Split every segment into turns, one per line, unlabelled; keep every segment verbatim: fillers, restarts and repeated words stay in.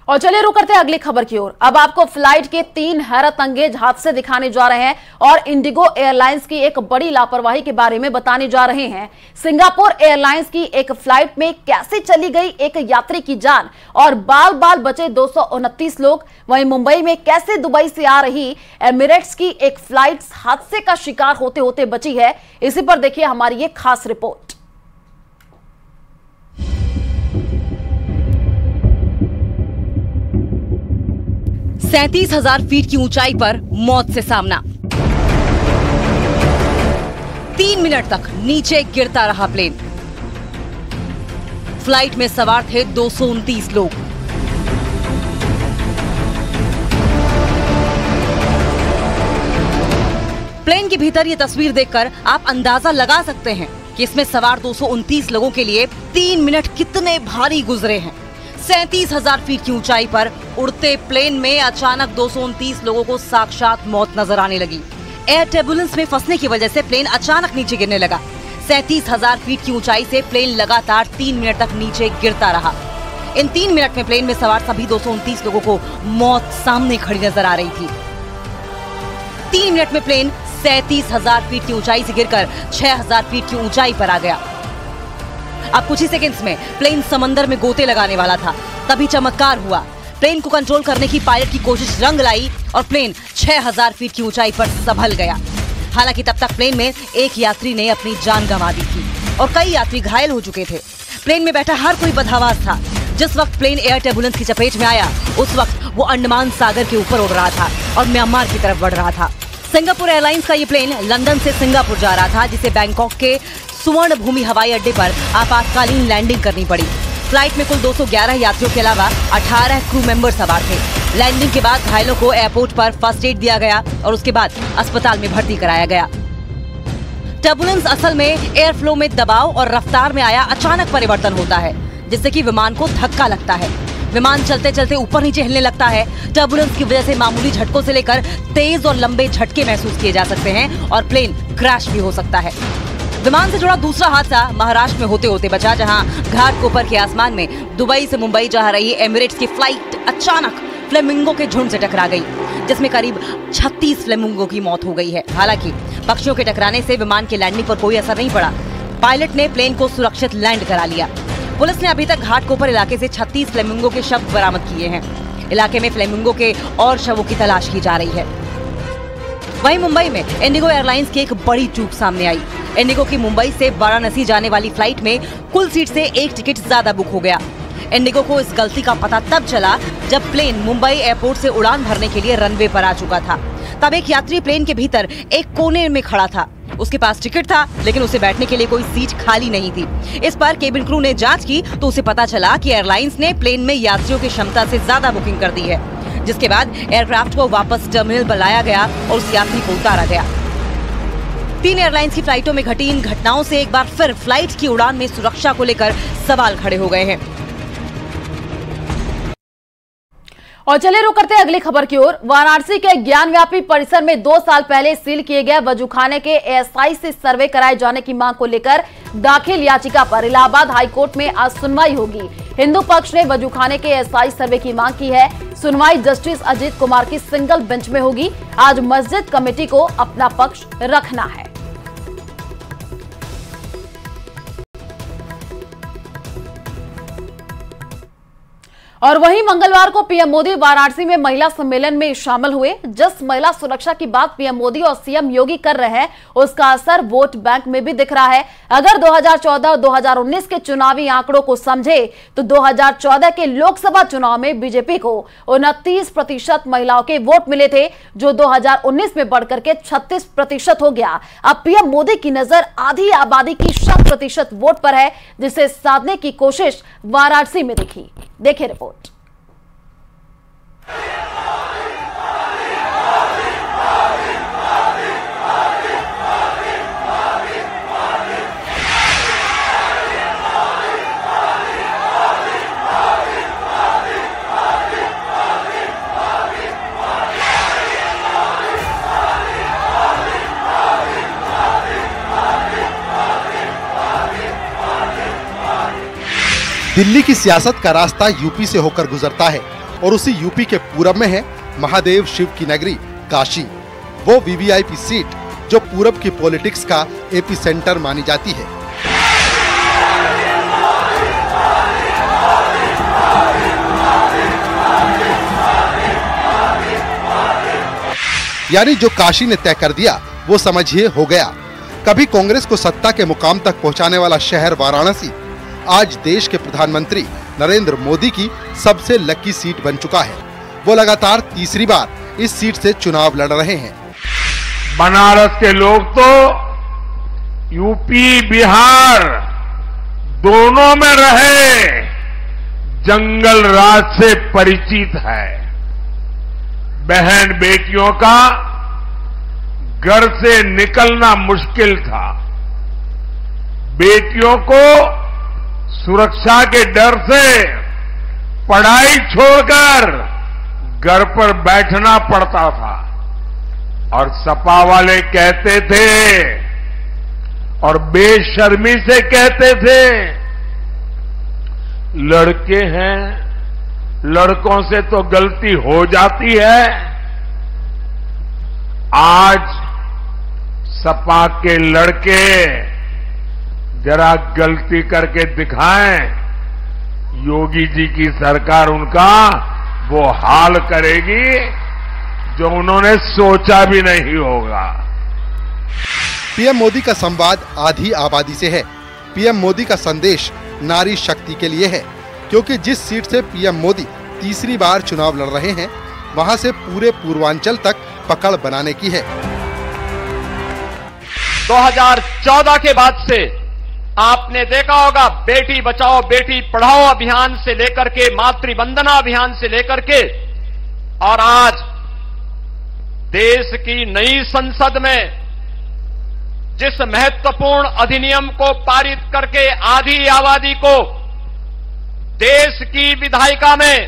और चलिए रुक करते हैं अगली खबर की ओर। अब आपको फ्लाइट के तीन हैरत अंगेज हादसे दिखाने जा रहे हैं और इंडिगो एयरलाइंस की एक बड़ी लापरवाही के बारे में बताने जा रहे हैं। सिंगापुर एयरलाइंस की एक फ्लाइट में कैसे चली गई एक यात्री की जान और बाल बाल बचे दो सौ उनतीस लोग। वहीं मुंबई में कैसे दुबई से आ रही एमिरेट्स की एक फ्लाइट हादसे का शिकार होते होते बची है, इसी पर देखिए हमारी ये खास रिपोर्ट।
सैंतीस हजार फीट की ऊंचाई पर मौत से सामना। तीन मिनट तक नीचे गिरता रहा प्लेन। फ्लाइट में सवार थे दो सौ उनतीस लोग। प्लेन के भीतर ये तस्वीर देखकर आप अंदाजा लगा सकते हैं कि इसमें सवार दो सौ उनतीस लोगों के लिए तीन मिनट कितने भारी गुजरे हैं। सैंतीस हजार फीट की ऊंचाई पर उड़ते प्लेन में अचानक दो सौ उनतीस लोगों को साक्षात मौत नजर आने लगी। एयर टर्बुलेंस में फंसने की वजह से प्लेन अचानक नीचे गिरने लगा। सैंतीस हजार फीट की ऊंचाई से प्लेन लगातार तीन मिनट तक नीचे गिरता रहा। इन तीन मिनट में प्लेन में सवार सभी दो सौ उनतीस लोगों को मौत सामने खड़ी नजर आ रही थी। तीन मिनट में प्लेन सैंतीस हजार फीट की ऊंचाई से गिरकर छह हजार फीट की ऊंचाई पर आ गया। अब कुछ ही सेकंड्स में प्लेन समंदर में गोते लगाने वाला था, तभी चमत्कार हुआ। प्लेन को कंट्रोल करने की पायलट की कोशिश रंग लाई और प्लेन छह हजार फीट की ऊंचाई पर संभल गया। हालांकि तब तक प्लेन में एक यात्री ने अपनी जान गंवा दी थी और कई यात्री घायल हो चुके थे। प्लेन में बैठा हर कोई बदहवास था। जिस वक्त प्लेन एयर टर्बुलेंस की चपेट में आया, उस वक्त वो अंडमान सागर के ऊपर उड़ रहा था और म्यांमार की तरफ बढ़ रहा था। सिंगापुर एयरलाइंस का ये प्लेन लंदन से सिंगापुर जा रहा था, जिसे बैंकॉक के सुवर्ण भूमि हवाई अड्डे पर आपातकालीन लैंडिंग करनी पड़ी। फ्लाइट में कुल दो सौ ग्यारह यात्रियों के अलावा अठारह क्रू मेंबर सवार थे। लैंडिंग के बाद घायलों को एयरपोर्ट पर फर्स्ट एड दिया गया और उसके बाद अस्पताल में भर्ती कराया गया। टर्बुलेंस असल में एयर फ्लो में दबाव और रफ्तार में आया अचानक परिवर्तन होता है, जिससे कि विमान को धक्का लगता है। विमान चलते चलते ऊपर नीचे हिलने लगता है। टर्बुलेंस की वजह से मामूली झटकों से लेकर तेज और लंबे झटके महसूस किए जा सकते हैं और प्लेन क्रैश भी हो सकता है। विमान से जुड़ा दूसरा हादसा महाराष्ट्र में होते होते बचा, जहां घाटकोपर के आसमान में दुबई से मुंबई जा रही एमिरेट्स की फ्लाइट अचानक फ्लेमिंगो के झुंड से टकरा गई, जिसमें करीब छत्तीस फ्लेमिंगो की मौत हो गई है। हालांकि पक्षियों के टकराने से विमान की लैंडिंग पर कोई असर नहीं पड़ा। पायलट ने प्लेन को सुरक्षित लैंड करा लिया। पुलिस ने अभी तक घाटकोपर इलाके से छत्तीस फ्लेमिंगो के शव बरामद किए हैं। इलाके में फ्लेमिंगो के और शवों की तलाश की जा रही है। वहीं मुंबई में इंडिगो एयरलाइंस की एक बड़ी चूक सामने आई। इंडिगो की मुंबई से वाराणसी जाने वाली फ्लाइट में कुल सीट से एक टिकट ज्यादा बुक हो गया। इंडिगो को इस गलती का पता तब चला जब प्लेन मुंबई एयरपोर्ट से उड़ान भरने के लिए रनवे पर आ चुका था। तब एक यात्री प्लेन के भीतर एक कोने में खड़ा था। उसके पास टिकट था, लेकिन उसे बैठने के लिए कोई सीट खाली नहीं थी। इस पर केबिन क्रू ने जांच की तो उसे पता चला कि एयरलाइंस ने प्लेन में यात्रियों की क्षमता से ज्यादा बुकिंग कर दी है, जिसके बाद एयरक्राफ्ट को वापस टर्मिनल पर लाया गया और उस यात्री को उतारा गया। तीन एयरलाइंस की फ्लाइटों में घटी इन घटनाओं से एक बार फिर फ्लाइट की उड़ान में सुरक्षा को लेकर सवाल खड़े हो गए हैं।
और चलिए रुक करते हैं अगली खबर की ओर। वाराणसी के ज्ञानव्यापी परिसर में दो साल पहले सील किए गए वजूखाने के एएसआई से सर्वे कराए जाने की मांग को लेकर दाखिल याचिका पर इलाहाबाद हाईकोर्ट में आज सुनवाई होगी। हिंदू पक्ष ने वजूखाने के एएसआई सर्वे की मांग की है। सुनवाई जस्टिस अजीत कुमार की सिंगल बेंच में होगी। आज मस्जिद कमेटी को अपना पक्ष रखना है। और वहीं मंगलवार को पीएम मोदी वाराणसी में महिला सम्मेलन में शामिल हुए। जिस महिला सुरक्षा की बात पीएम मोदी और सीएम योगी कर रहे हैं, उसका असर वोट बैंक में भी दिख रहा है। अगर दो हज़ार चौदह और दो हज़ार उन्नीस के चुनावी आंकड़ों को समझे तो दो हज़ार चौदह के लोकसभा चुनाव में बीजेपी को उनतीस प्रतिशत महिलाओं के वोट मिले थे, जो दो हज़ार उन्नीस में बढ़कर के छत्तीस प्रतिशत हो गया। अब पीएम मोदी की नजर आधी आबादी की शत प्रतिशत वोट पर है, जिसे साधने की कोशिश वाराणसी में दिखी। देखिए रिपोर्ट।
दिल्ली की सियासत का रास्ता यूपी से होकर गुजरता है। और उसी यूपी के पूरब में है महादेव शिव की नगरी काशी, वो वीवीआईपी सीट जो पूरब की पॉलिटिक्स का एपी सेंटर मानी जाती है। यानी जो काशी ने तय कर दिया वो समझिए हो गया। कभी कांग्रेस को सत्ता के मुकाम तक पहुंचाने वाला शहर वाराणसी आज देश के प्रधानमंत्री नरेंद्र मोदी की सबसे लकी सीट बन चुका है। वो लगातार तीसरी बार इस सीट से चुनाव लड़ रहे हैं।
बनारस के लोग तो यूपी बिहार दोनों में रहे जंगल राज से परिचित है। बहन बेटियों का घर से निकलना मुश्किल था। बेटियों को सुरक्षा के डर से पढ़ाई छोड़कर घर पर बैठना पड़ता था और सपा वाले कहते थे और बेशर्मी से कहते थे लड़के हैं, लड़कों से तो गलती हो जाती है। आज सपा के लड़के जरा गलती करके दिखाएं, योगी जी की सरकार उनका वो हाल करेगी जो उन्होंने सोचा भी नहीं होगा।
पीएम मोदी का संवाद आधी आबादी से है। पीएम मोदी का संदेश नारी शक्ति के लिए है, क्योंकि जिस सीट से पीएम मोदी तीसरी बार चुनाव लड़ रहे हैं वहां से पूरे पूर्वांचल तक पकड़ बनाने की है।
दो हज़ार चौदह के बाद से आपने देखा होगा बेटी बचाओ बेटी पढ़ाओ अभियान से लेकर के मातृ वंदना अभियान से लेकर के और आज देश की नई संसद में जिस महत्वपूर्ण अधिनियम को पारित करके आधी आबादी को देश की विधायिका में,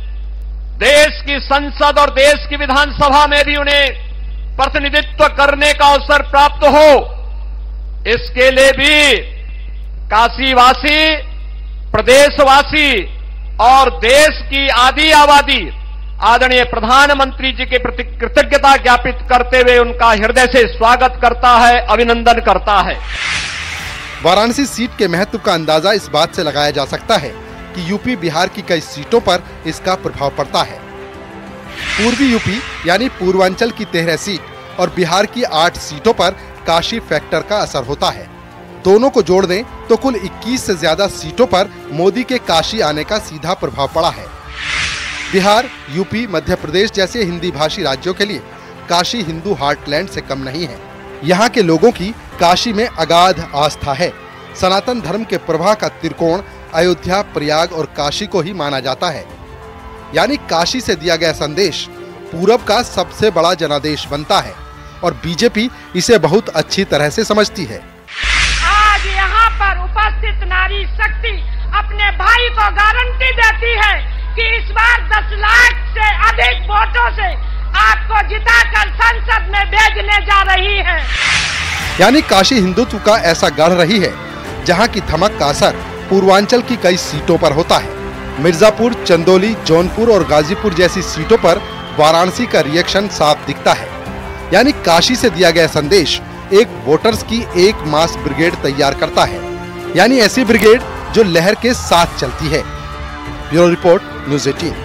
देश की संसद और देश की विधानसभा में भी उन्हें प्रतिनिधित्व करने का अवसर प्राप्त हो, इसके लिए भी काशीवासी, प्रदेशवासी और देश की आधी आबादी आदरणीय प्रधानमंत्री जी के प्रति कृतज्ञता ज्ञापित करते हुए उनका हृदय से स्वागत करता है, अभिनंदन करता है।
वाराणसी सीट के महत्व का अंदाजा इस बात से लगाया जा सकता है कि यूपी बिहार की कई सीटों पर इसका प्रभाव पड़ता है। पूर्वी यूपी यानी पूर्वांचल की तेरह सीट और बिहार की आठ सीटों पर काशी फैक्टर का असर होता है। दोनों को जोड़ दें तो कुल इक्कीस से ज्यादा सीटों पर मोदी के काशी आने का सीधा प्रभाव पड़ा है। बिहार, यूपी, मध्य प्रदेश जैसे हिंदी भाषी राज्यों के लिए काशी हिंदू हार्टलैंड से कम नहीं है। यहाँ के लोगों की काशी में अगाध आस्था है। सनातन धर्म के प्रवाह का त्रिकोण अयोध्या, प्रयाग और काशी को ही माना जाता है। यानी काशी से दिया गया संदेश पूरब का सबसे बड़ा जनादेश बनता है और बीजेपी इसे बहुत अच्छी तरह से समझती है।
आज यहाँ पर उपस्थित नारी शक्ति अपने भाई को गारंटी देती है कि इस बार दस लाख से अधिक वोटों से आपको जिताकर संसद में भेजने जा रही है।
यानी काशी हिंदुत्व का ऐसा गढ़ रही है जहाँ की धमक का असर पूर्वांचल की कई सीटों पर होता है। मिर्जापुर, चंदौली, जौनपुर और गाजीपुर जैसी सीटों पर वाराणसी का रिएक्शन साफ दिखता है। यानी काशी से दिया गया संदेश एक वोटर्स की एक मास ब्रिगेड तैयार करता है, यानी ऐसी ब्रिगेड जो लहर के साथ चलती है। ब्यूरो रिपोर्ट, न्यूज़ अठारह।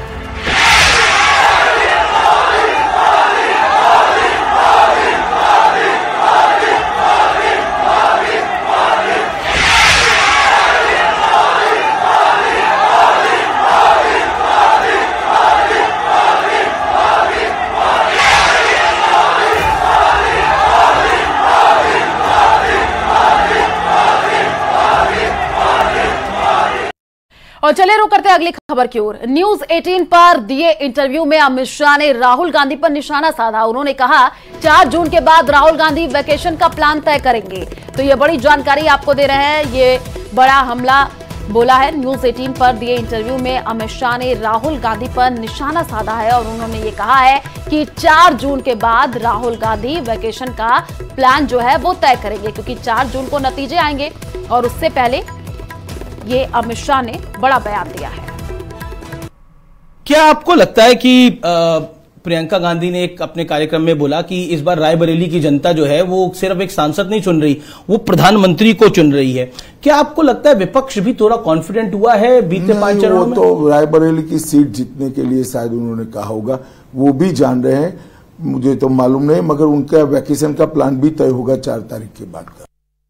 और चलिए रुक करते हैं अगली खबर की ओर। न्यूज अठारह पर दिए इंटरव्यू में अमित शाह ने राहुल गांधी पर निशाना साधा। उन्होंने कहा चार जून के बाद राहुल गांधी वैकेशन का प्लान तय करेंगे। तो ये बड़ी जानकारी आपको दे रहे हैं, ये बड़ा हमला बोला है। न्यूज अठारह पर दिए इंटरव्यू में अमित शाह ने राहुल गांधी पर निशाना साधा है और उन्होंने ये कहा है कि चार जून के बाद राहुल गांधी वैकेशन का प्लान जो है वो तय करेंगे, क्योंकि चार जून को नतीजे आएंगे और उससे पहले ये अमित शाह ने बड़ा बयान दिया है।
क्या आपको लगता है कि आ, प्रियंका गांधी ने एक अपने कार्यक्रम में बोला कि इस बार रायबरेली की जनता जो है वो सिर्फ एक सांसद नहीं चुन रही, वो प्रधानमंत्री को चुन रही है। क्या आपको लगता है विपक्ष भी थोड़ा कॉन्फिडेंट हुआ है बीते पांच चरणों में?
तो रायबरेली की सीट जीतने के लिए शायद उन्होंने कहा होगा, वो भी जान रहे हैं, मुझे तो मालूम नहीं, मगर उनका वैकेशन का प्लान भी तय होगा चार तारीख के बाद का।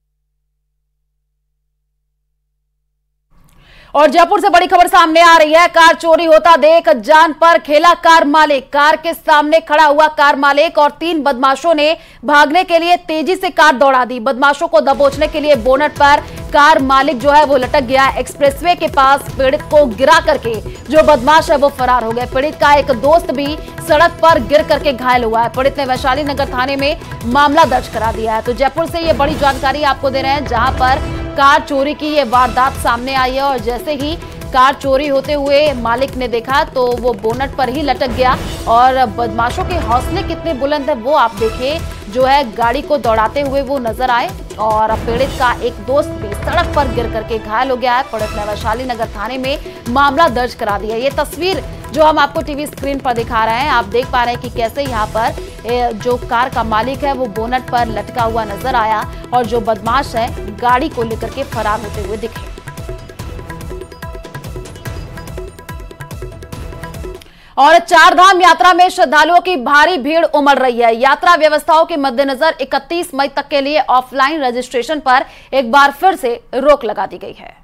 और जयपुर से बड़ी खबर सामने आ रही है। कार चोरी होता देख जान पर खेला कार मालिक। कार के सामने खड़ा हुआ कार मालिक और तीन बदमाशों ने भागने के लिए तेजी से कार दौड़ा दी। बदमाशों को दबोचने के लिए बोनट पर कार मालिक जो है वो लटक गया। एक्सप्रेसवे के पास पीड़ित को गिरा करके जो बदमाश है वो फरार हो गए। पीड़ित का एक दोस्त भी सड़क पर गिर करके घायल हुआ है। पीड़ित ने वैशाली नगर थाने में मामला दर्ज करा दिया है। तो जयपुर से ये बड़ी जानकारी आपको दे रहे हैं, जहां पर कार चोरी की ये वारदात सामने आई है और जैसे ही कार चोरी होते हुए मालिक ने देखा तो वो बोनट पर ही लटक गया। और बदमाशों के हौसले कितने बुलंद है वो आप देखिए, जो है गाड़ी को दौड़ाते हुए वो नजर आए और पीड़ित का एक दोस्त भी सड़क पर गिर करके घायल हो गया है। पीड़ित ने वैशाली नगर थाने में मामला दर्ज करा दिया। ये तस्वीर जो हम आपको टीवी स्क्रीन पर दिखा रहे हैं, आप देख पा रहे हैं कि कैसे यहाँ पर जो कार का मालिक है वो बोनट पर लटका हुआ नजर आया और जो बदमाश है गाड़ी को लेकर के फरार होते हुए दिखे। और चार धाम यात्रा में श्रद्धालुओं की भारी भीड़ उमड़ रही है। यात्रा व्यवस्थाओं के मद्देनजर इकतीस मई तक के लिए ऑफलाइन रजिस्ट्रेशन पर एक बार फिर से रोक लगा दी गई है।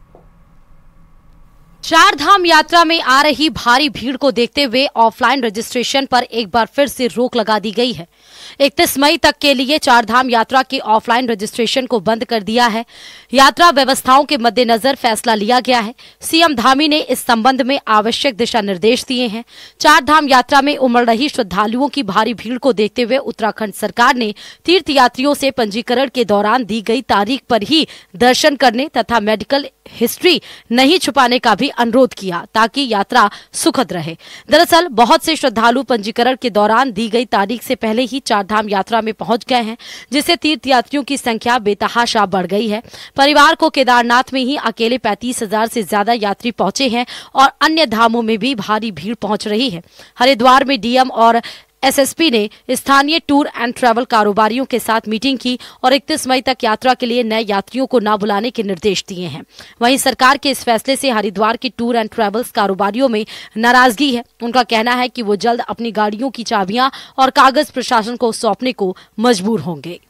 चार धाम यात्रा में आ रही भारी भीड़ को देखते हुए ऑफलाइन रजिस्ट्रेशन पर एक बार फिर से रोक लगा दी गई है। इकतीस मई तक के लिए चार धाम यात्रा के ऑफलाइन रजिस्ट्रेशन को बंद कर दिया है। यात्रा व्यवस्थाओं के मद्देनजर फैसला लिया गया है। सीएम धामी ने इस संबंध में आवश्यक दिशा निर्देश दिए हैं। चार धाम यात्रा में उमड़ रही श्रद्धालुओं की भारी भीड़ को देखते हुए उत्तराखंड सरकार ने तीर्थ यात्रियों से पंजीकरण के दौरान दी गई तारीख पर ही दर्शन करने तथा मेडिकल हिस्ट्री नहीं छुपाने का भी अनुरोध किया ताकि यात्रा सुखद रहे। दरअसल बहुत से श्रद्धालु पंजीकरण के दौरान दी गई तारीख से पहले ही चार धाम यात्रा में पहुंच गए हैं, जिससे तीर्थ यात्रियों की संख्या बेतहाशा बढ़ गई है। परिवार को केदारनाथ में ही अकेले पैंतीस हजार से ज्यादा यात्री पहुंचे हैं और अन्य धामों में भी भारी भीड़ पहुंच रही है। हरिद्वार में डीएम और एसएसपी ने स्थानीय टूर एंड ट्रैवल कारोबारियों के साथ मीटिंग की और इकतीस मई तक यात्रा के लिए नए यात्रियों को न बुलाने के निर्देश दिए हैं। वहीं सरकार के इस फैसले से हरिद्वार के टूर एंड ट्रैवल्स कारोबारियों में नाराजगी है। उनका कहना है कि वो जल्द अपनी गाड़ियों की चाबियां और कागज प्रशासन को सौंपने को मजबूर होंगे।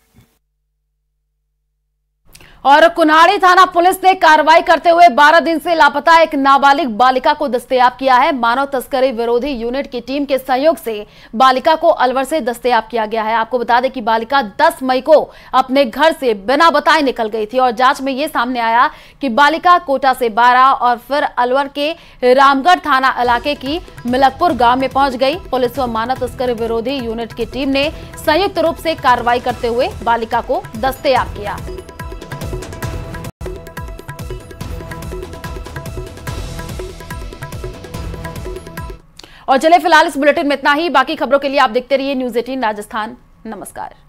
और कुन्हाड़ी थाना पुलिस ने कार्रवाई करते हुए बारह दिन से लापता एक नाबालिग बालिका को दस्तयाब किया है। मानव तस्करी विरोधी यूनिट की टीम के सहयोग से बालिका को अलवर से दस्तयाब किया गया है। आपको बता दें कि बालिका दस मई को अपने घर से बिना बताए निकल गई थी और जांच में यह सामने आया कि बालिका कोटा से बारह और फिर अलवर के रामगढ़ थाना इलाके की मिलकपुर गांव में पहुंच गई। पुलिस व मानव तस्करी विरोधी यूनिट की टीम ने संयुक्त रूप से कार्रवाई करते हुए बालिका को दस्तयाब किया। और चले फिलहाल इस बुलेटिन में इतना ही। बाकी खबरों के लिए आप देखते रहिए न्यूज़ अठारह राजस्थान। नमस्कार।